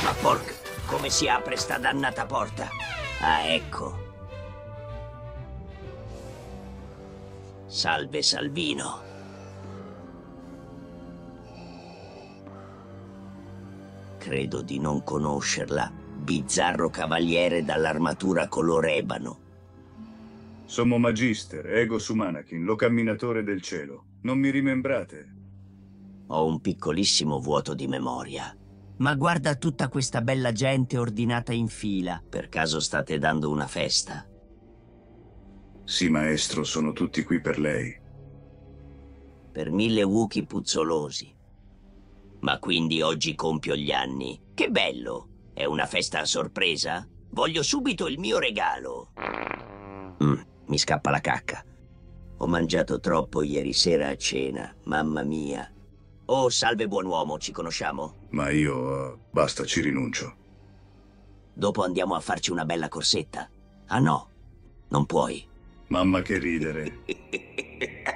Ma porca, come si apre sta dannata porta? Ah, ecco. Salve Salvino. Credo di non conoscerla. Bizzarro cavaliere dall'armatura color ebano. Sommo Magister, ego Sumanachin, lo camminatore del cielo. Non mi rimembrate? Ho un piccolissimo vuoto di memoria. Ma guarda tutta questa bella gente ordinata in fila. Per caso state dando una festa? Sì, maestro, sono tutti qui per lei. Per 1000 Wookiee puzzolosi. Ma quindi oggi compio gli anni. Che bello! È una festa a sorpresa? Voglio subito il mio regalo. Mi scappa la cacca. Ho mangiato troppo ieri sera a cena, mamma mia. Oh, salve buon uomo, ci conosciamo? Ma io, basta, ci rinuncio. Dopo andiamo a farci una bella corsetta. Ah no, non puoi. Mamma che ridere.